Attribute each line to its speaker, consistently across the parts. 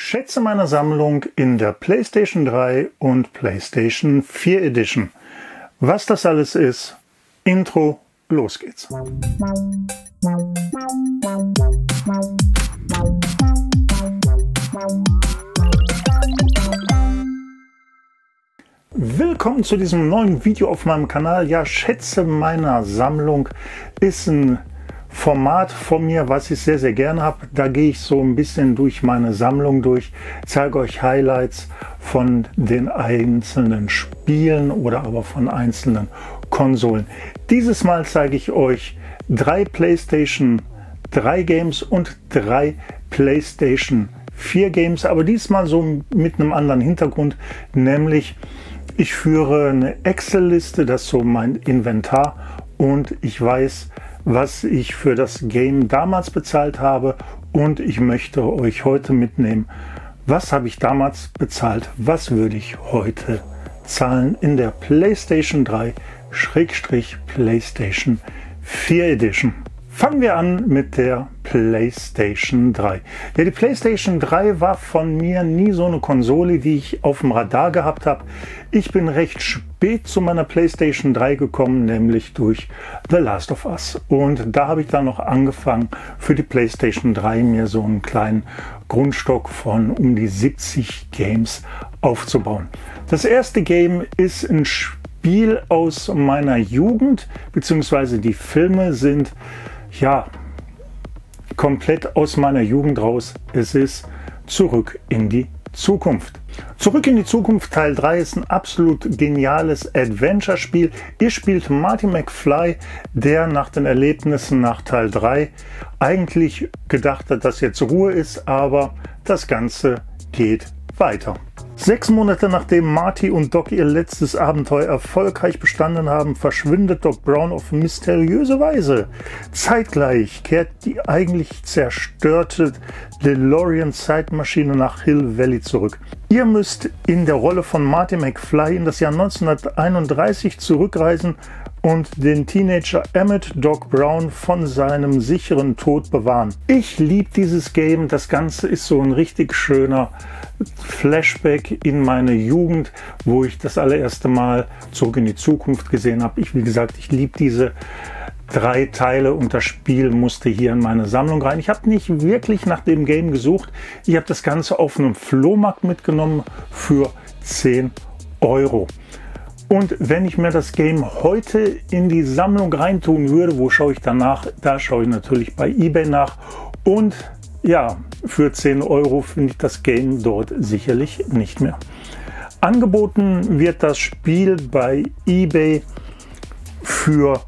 Speaker 1: Schätze meiner Sammlung in der PlayStation 3 und PlayStation 4 Edition. Was das alles ist, Intro, los geht's. Willkommen zu diesem neuen Video auf meinem Kanal. Ja, Schätze meiner Sammlung ist ein Format von mir, was ich sehr, sehr gerne habe. Da gehe ich so ein bisschen durch meine Sammlung durch, zeige euch Highlights von den einzelnen Spielen oder aber von einzelnen Konsolen. Dieses Mal zeige ich euch 3 PlayStation 3 Games und 3 PlayStation 4 Games, aber diesmal so mit einem anderen Hintergrund, nämlich ich führe eine Excel-Liste, das ist so mein Inventar, und ich weiß, was ich für das Game damals bezahlt habe, und ich möchte euch heute mitnehmen, was habe ich damals bezahlt, was würde ich heute zahlen in der PlayStation 3 / PlayStation 4 Edition. Fangen wir an mit der PlayStation 3. Ja, die PlayStation 3 war von mir nie so eine Konsole, die ich auf dem Radar gehabt habe. Ich bin recht spät zu meiner PlayStation 3 gekommen, nämlich durch The Last of Us. Und da habe ich dann noch angefangen, für die PlayStation 3 mir so einen kleinen Grundstock von um die 70 Games aufzubauen. Das erste Game ist ein Spiel aus meiner Jugend, beziehungsweise die Filme sind ja komplett aus meiner Jugend raus. Es ist Zurück in die Zukunft. Zurück in die Zukunft Teil 3 ist ein absolut geniales Adventure-Spiel. Ihr spielt Marty McFly, der nach den Erlebnissen nach Teil 3 eigentlich gedacht hat, dass jetzt Ruhe ist, aber das Ganze geht weiter. 6 Monate nachdem Marty und Doc ihr letztes Abenteuer erfolgreich bestanden haben, verschwindet Doc Brown auf mysteriöse Weise. Zeitgleich kehrt die eigentlich zerstörte DeLorean-Zeitmaschine nach Hill Valley zurück. Ihr müsst in der Rolle von Marty McFly in das Jahr 1931 zurückreisen und den Teenager Emmett Doc Brown von seinem sicheren Tod bewahren. Ich liebe dieses Game. Das Ganze ist so ein richtig schöner Flashback in meine Jugend, wo ich das allererste Mal Zurück in die Zukunft gesehen habe. Wie gesagt, ich liebe diese 3 Teile und das Spiel musste hier in meine Sammlung rein. Ich habe nicht wirklich nach dem Game gesucht. Ich habe das Ganze auf einem Flohmarkt mitgenommen für 10 €. Und wenn ich mir das Game heute in die Sammlung reintun würde, wo schaue ich danach? Da schaue ich natürlich bei eBay nach. Und ja, für 10 € finde ich das Game dort sicherlich nicht mehr. Angeboten wird das Spiel bei eBay für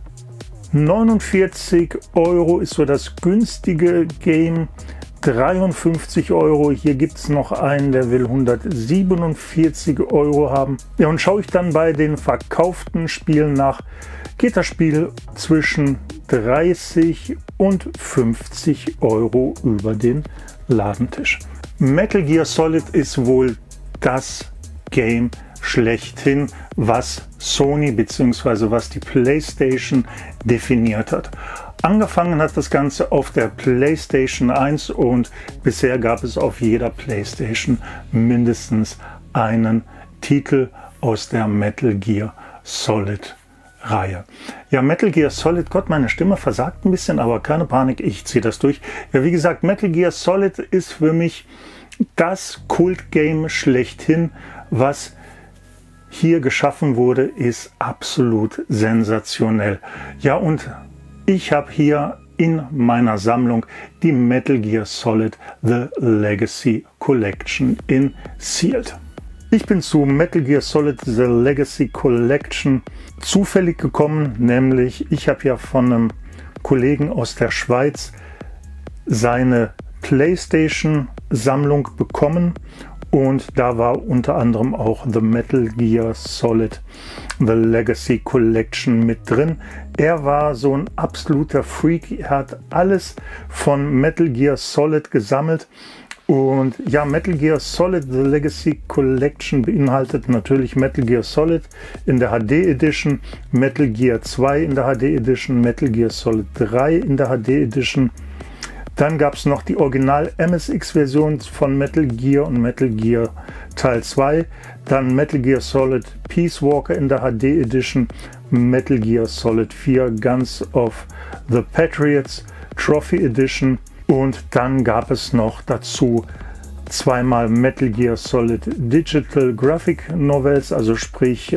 Speaker 1: 49 €, ist so das günstige Game. 53 €. Hier gibt es noch einen, der will 147 € haben. Ja, und schaue ich dann bei den verkauften Spielen nach, geht das Spiel zwischen 30 und 50 € über den Ladentisch. Metal Gear Solid ist wohl das Game schlechthin, was Sony bzw. was die PlayStation definiert hat. Angefangen hat das Ganze auf der PlayStation 1 und bisher gab es auf jeder PlayStation mindestens einen Titel aus der Metal Gear Solid Reihe. Ja, Metal Gear Solid, Gott, meine Stimme versagt ein bisschen, aber keine Panik, ich ziehe das durch. Ja, wie gesagt, Metal Gear Solid ist für mich das Kult-Game schlechthin, was hier geschaffen wurde, ist absolut sensationell. Ja, und ich habe hier in meiner Sammlung die Metal Gear Solid The Legacy Collection in Sealed. Ich bin zu Metal Gear Solid The Legacy Collection zufällig gekommen, nämlich ich habe ja von einem Kollegen aus der Schweiz seine PlayStation Sammlung bekommen. Und da war unter anderem auch The Metal Gear Solid The Legacy Collection mit drin. Er war so ein absoluter Freak. Er hat alles von Metal Gear Solid gesammelt. Und ja, Metal Gear Solid The Legacy Collection beinhaltet natürlich Metal Gear Solid in der HD Edition, Metal Gear 2 in der HD Edition, Metal Gear Solid 3 in der HD Edition, Dann gab es noch die Original MSX-Version von Metal Gear und Metal Gear Teil 2. Dann Metal Gear Solid Peace Walker in der HD Edition. Metal Gear Solid 4 Guns of the Patriots Trophy Edition. Und dann gab es noch dazu zweimal Metal Gear Solid Digital Graphic Novels, also sprich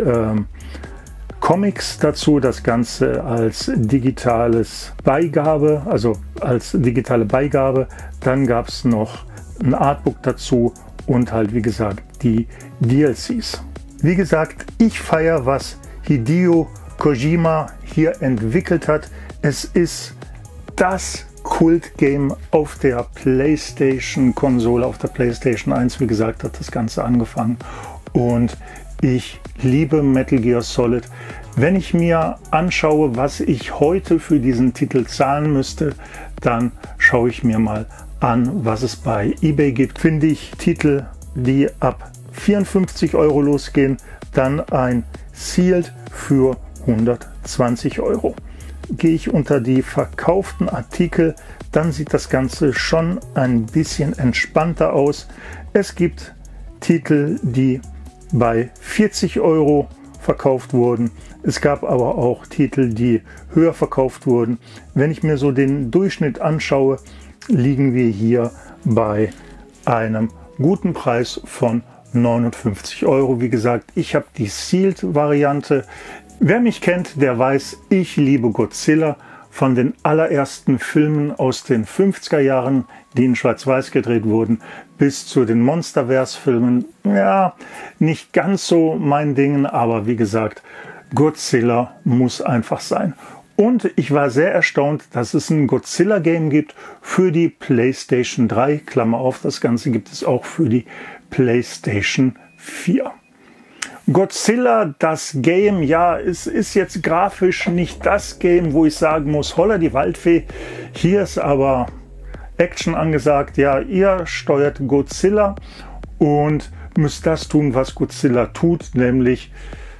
Speaker 1: Comics dazu, das Ganze als digitales Beigabe, also als digitale Beigabe. Dann gab es noch ein Artbook dazu und halt wie gesagt die DLCs. Wie gesagt, ich feiere, was Hideo Kojima hier entwickelt hat. Es ist das Kult-Game auf der PlayStation-Konsole, auf der PlayStation 1. Wie gesagt, hat das Ganze angefangen und ich liebe Metal Gear Solid. Wenn ich mir anschaue, was ich heute für diesen Titel zahlen müsste, dann schaue ich mir mal an, was es bei eBay gibt. Finde ich Titel, die ab 54 € losgehen, dann ein Sealed für 120 €. Gehe ich unter die verkauften Artikel, dann sieht das Ganze schon ein bisschen entspannter aus. Es gibt Titel, die bei 40 € verkauft wurden. Es gab aber auch Titel, die höher verkauft wurden. Wenn ich mir so den Durchschnitt anschaue, liegen wir hier bei einem guten Preis von 59 €. Wie gesagt, ich habe die Sealed-Variante. Wer mich kennt, der weiß, ich liebe Godzilla. Von den allerersten Filmen aus den 50er Jahren, die in Schwarz-Weiß gedreht wurden, bis zu den Monsterverse-Filmen. Ja, nicht ganz so mein Ding, aber wie gesagt, Godzilla muss einfach sein. Und ich war sehr erstaunt, dass es ein Godzilla-Game gibt für die PlayStation 3. Klammer auf, das Ganze gibt es auch für die PlayStation 4. Godzilla, das Game, ja, es ist jetzt grafisch nicht das Game, wo ich sagen muss, holla die Waldfee. Hier ist aber Action angesagt. Ja, ihr steuert Godzilla und müsst das tun, was Godzilla tut, nämlich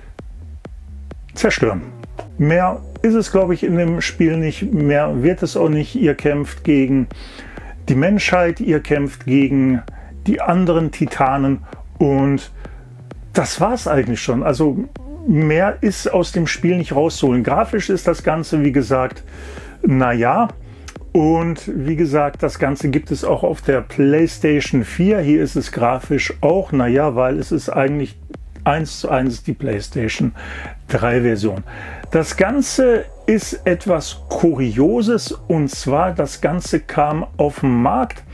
Speaker 1: zerstören. Mehr ist es, glaube ich, in dem Spiel nicht. Mehr wird es auch nicht. Ihr kämpft gegen die Menschheit, ihr kämpft gegen die anderen Titanen und das war es eigentlich schon. Also mehr ist aus dem Spiel nicht rauszuholen. Grafisch ist das Ganze, wie gesagt, naja. Und wie gesagt, das Ganze gibt es auch auf der PlayStation 4. Hier ist es grafisch auch, naja, weil es ist eigentlich 1:1 die PlayStation 3 Version. Das Ganze ist etwas Kurioses und zwar, das Ganze kam auf den Markt.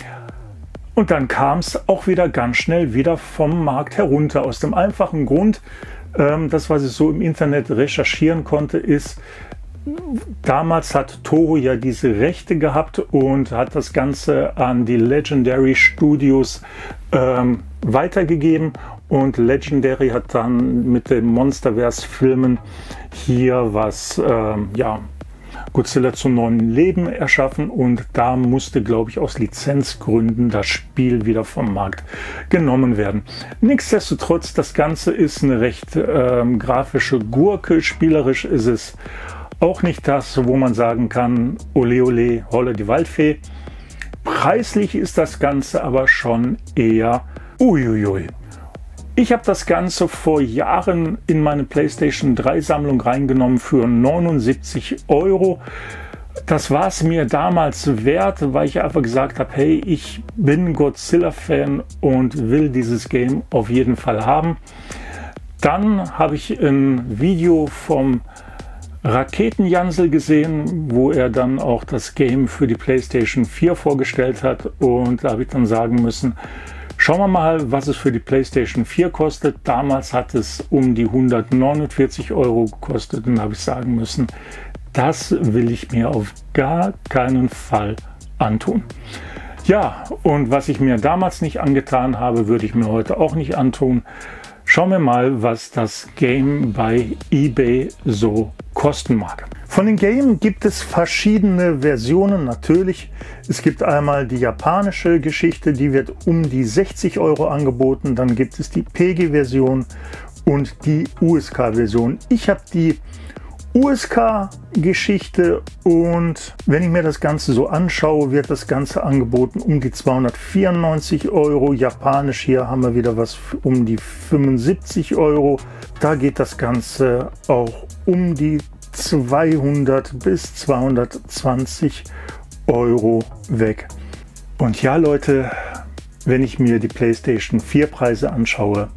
Speaker 1: Und dann kam es auch wieder ganz schnell wieder vom Markt herunter. Aus dem einfachen Grund, das, was ich so im Internet recherchieren konnte, ist, damals hat Toho ja diese Rechte gehabt und hat das Ganze an die Legendary Studios weitergegeben. Und Legendary hat dann mit den Monsterverse-Filmen hier was, ja, Godzilla zum neuen Leben erschaffen und da musste, glaube ich, aus Lizenzgründen das Spiel wieder vom Markt genommen werden. Nichtsdestotrotz, das Ganze ist eine recht grafische Gurke. Spielerisch ist es auch nicht das, wo man sagen kann, ole ole, holle die Waldfee. Preislich ist das Ganze aber schon eher uiuiui. Ich habe das Ganze vor Jahren in meine PlayStation 3 Sammlung reingenommen für 79 €. Das war es mir damals wert, weil ich einfach gesagt habe, hey, ich bin Godzilla-Fan und will dieses Game auf jeden Fall haben. Dann habe ich ein Video vom Raketenjansel gesehen, wo er dann auch das Game für die PlayStation 4 vorgestellt hat und da habe ich dann sagen müssen, schauen wir mal, was es für die PlayStation 4 kostet. Damals hat es um die 149 € gekostet und da habe ich sagen müssen, das will ich mir auf gar keinen Fall antun. Ja, und was ich mir damals nicht angetan habe, würde ich mir heute auch nicht antun. Schauen wir mal, was das Game bei eBay so kosten mag. Von dem Game gibt es verschiedene Versionen natürlich. Es gibt einmal die japanische Geschichte, die wird um die 60 € angeboten. Dann gibt es die PG-Version und die USK-Version. Ich habe die USK-Geschichte, und wenn ich mir das Ganze so anschaue, wird das Ganze angeboten um die 294 Euro. Japanisch, hier haben wir wieder was um die 75 Euro. Da geht das Ganze auch um die 200 bis 220 Euro weg. Und ja Leute, wenn ich mir die PlayStation 4 Preise anschaue,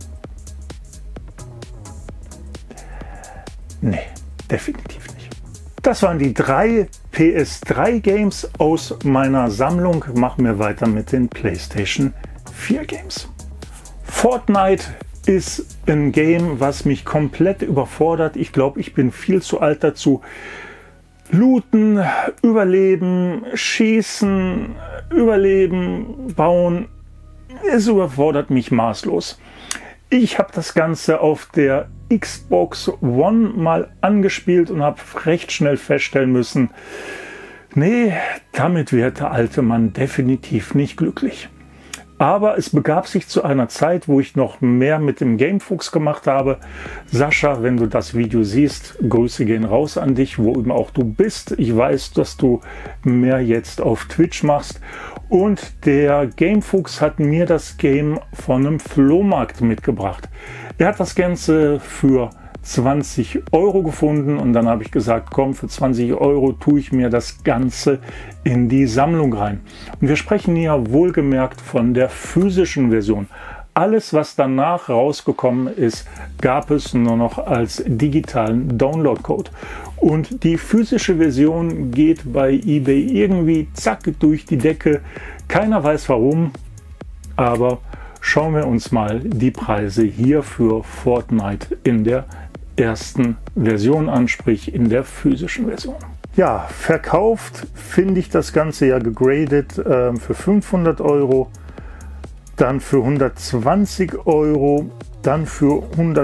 Speaker 1: nee, definitiv nicht. Das waren die 3 PS3 Games aus meiner Sammlung. Machen wir weiter mit den PlayStation 4 Games. Fortnite ist ein Game, was mich komplett überfordert. Ich glaube, ich bin viel zu alt dazu. Looten, überleben, schießen, überleben, bauen. Es überfordert mich maßlos. Ich habe das Ganze auf der Xbox One mal angespielt und habe recht schnell feststellen müssen, nee, damit wird der alte Mann definitiv nicht glücklich. Aber es begab sich zu einer Zeit, wo ich noch mehr mit dem Gamefuchs gemacht habe. Sascha, wenn du das Video siehst, Grüße gehen raus an dich, wo immer auch du bist. Ich weiß, dass du mehr jetzt auf Twitch machst. Und der Gamefuchs hat mir das Game von einem Flohmarkt mitgebracht. Er hat das Ganze für 20 Euro gefunden und dann habe ich gesagt, komm, für 20 Euro tue ich mir das Ganze in die Sammlung rein. Und wir sprechen hier wohlgemerkt von der physischen Version. Alles, was danach rausgekommen ist, gab es nur noch als digitalen Download-Code. Und die physische Version geht bei eBay irgendwie zack durch die Decke. Keiner weiß warum, aber schauen wir uns mal die Preise hier für Fortnite in der ersten Version an, sprich in der physischen Version. Ja, verkauft finde ich das Ganze ja gegradet für 500 Euro, dann für 120 Euro, dann für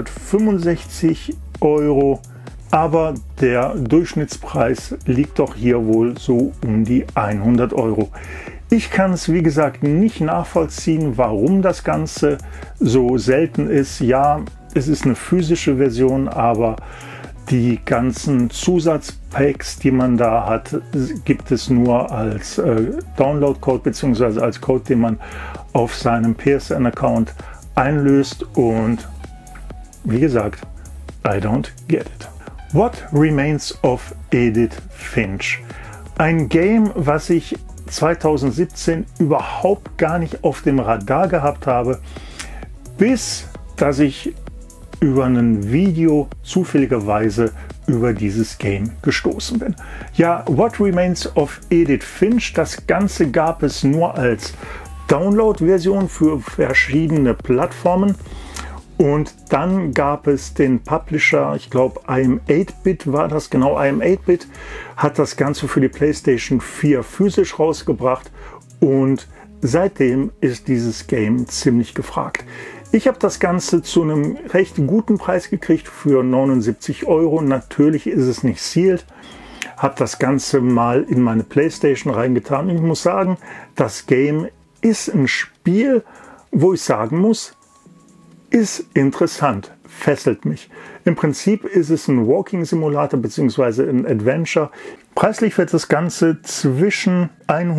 Speaker 1: 165 Euro. Aber der Durchschnittspreis liegt doch hier wohl so um die 100 Euro. Ich kann es, wie gesagt, nicht nachvollziehen, warum das Ganze so selten ist. Ja, es ist eine physische Version, aber die ganzen Zusatzpacks, die man da hat, gibt es nur als Download-Code bzw. als Code, den man auf seinem PSN-Account einlöst. Und wie gesagt, I don't get it. What Remains of Edith Finch? Ein Game, was ich 2017 überhaupt gar nicht auf dem Radar gehabt habe, bis dass ich über ein Video zufälligerweise über dieses Game gestoßen bin. Ja, What Remains of Edith Finch, das Ganze gab es nur als Download-Version für verschiedene Plattformen. Und dann gab es den Publisher, ich glaube iam8bit war das, genau, iam8bit hat das Ganze für die PlayStation 4 physisch rausgebracht und seitdem ist dieses Game ziemlich gefragt. Ich habe das Ganze zu einem recht guten Preis gekriegt für 79 Euro. Natürlich ist es nicht sealed. Habe das Ganze mal in meine PlayStation reingetan. Und ich muss sagen, das Game ist ein Spiel, wo ich sagen muss, ist interessant, fesselt mich. Im Prinzip ist es ein Walking-Simulator bzw. ein Adventure. Preislich wird das Ganze zwischen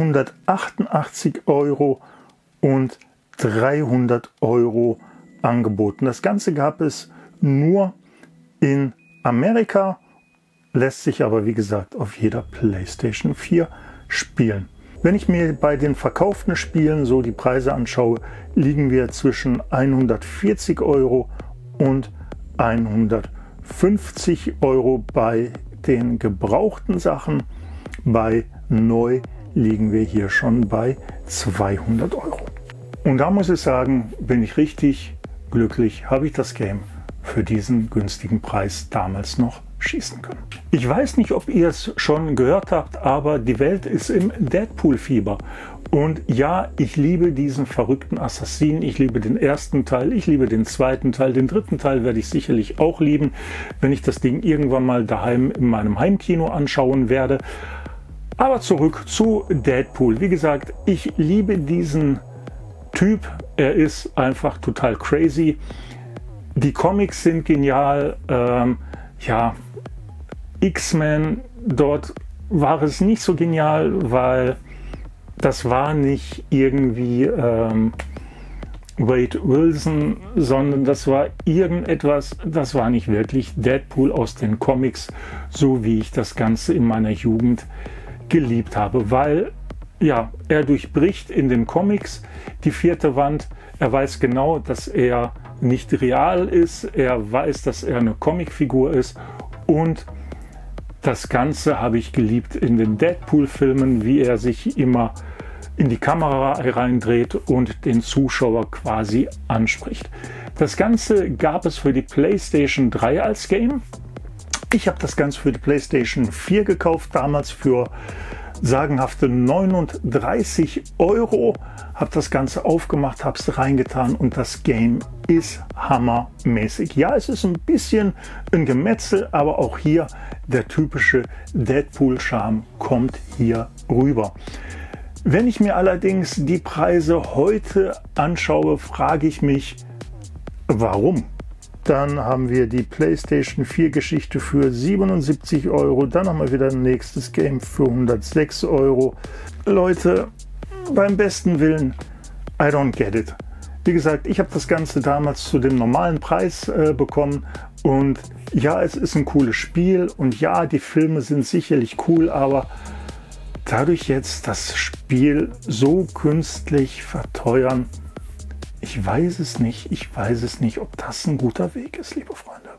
Speaker 1: 188 Euro und 300 Euro angeboten. Das Ganze gab es nur in Amerika, lässt sich aber wie gesagt auf jeder PlayStation 4 spielen. Wenn ich mir bei den verkauften Spielen so die Preise anschaue, liegen wir zwischen 140 Euro und 150 Euro bei den gebrauchten Sachen. Bei neu liegen wir hier schon bei 200 Euro. Und da muss ich sagen, bin ich richtig glücklich, habe ich das Game für diesen günstigen Preis damals noch schießen können. Ich weiß nicht, ob ihr es schon gehört habt, aber die Welt ist im Deadpool-Fieber. Und ja, ich liebe diesen verrückten Assassinen. Ich liebe den ersten Teil, ich liebe den zweiten Teil. Den dritten Teil werde ich sicherlich auch lieben, wenn ich das Ding irgendwann mal daheim in meinem Heimkino anschauen werde. Aber zurück zu Deadpool. Wie gesagt, ich liebe diesen Typ. Er ist einfach total crazy. Die Comics sind genial. Ja, X-Men, dort war es nicht so genial, weil das war nicht irgendwie Wade Wilson, sondern das war irgendetwas, das war nicht wirklich Deadpool aus den Comics, so wie ich das Ganze in meiner Jugend geliebt habe, weil ja, er durchbricht in den Comics die vierte Wand, er weiß genau, dass er nicht real ist, er weiß, dass er eine Comicfigur ist und das Ganze habe ich geliebt in den Deadpool-Filmen, wie er sich immer in die Kamera reindreht und den Zuschauer quasi anspricht. Das Ganze gab es für die PlayStation 3 als Game. Ich habe das Ganze für die PlayStation 4 gekauft, damals für sagenhafte 39 €, habe das Ganze aufgemacht, habe es reingetan und das Game ist hammermäßig. Ja, es ist ein bisschen ein Gemetzel, aber auch hier der typische Deadpool-Charme kommt hier rüber. Wenn ich mir allerdings die Preise heute anschaue, frage ich mich, warum? Dann haben wir die PlayStation 4 Geschichte für 77 €. Dann haben wir wieder ein nächstes Game für 106 €. Leute, beim besten Willen, I don't get it. Wie gesagt, ich habe das Ganze damals zu dem normalen Preis bekommen. Und ja, es ist ein cooles Spiel. Und ja, die Filme sind sicherlich cool, aber dadurch jetzt das Spiel so künstlich verteuern, ich weiß es nicht, ob das ein guter Weg ist, liebe Freunde.